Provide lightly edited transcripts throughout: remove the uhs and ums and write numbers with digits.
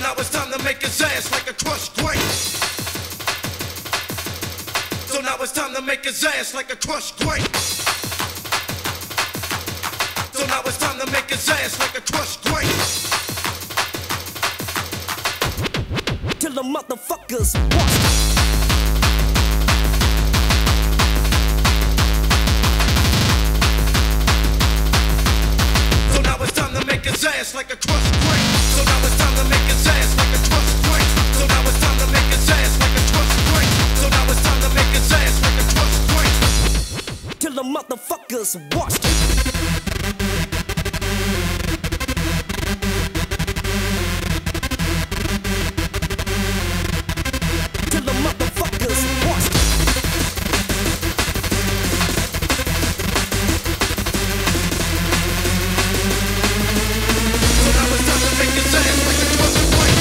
now it's time to make his ass like a crushed grape. So now it's time to make his ass like a crushed grape. So now it's time to make his ass like a crushed grape. Till the motherfuckers watch. So now it's time to make his ass like a crushed grape. So now it's time to make his ass like a crushed grape. So now it's time to make his ass like a crushed grape. So now it's time to make his ass like a crushed grape. Till the motherfuckers watch. Till the motherfuckers watch. So now it's time to make his ass like a crushed grape.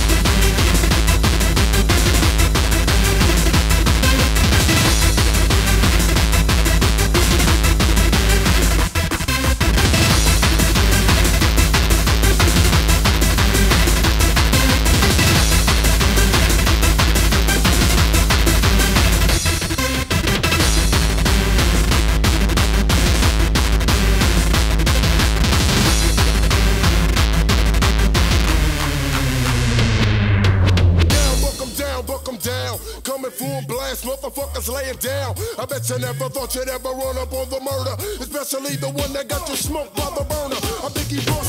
Coming full blast, motherfuckers laying down. I bet you never thought you'd ever run up on the murder, especially the one that got you smoked by the burner. I think he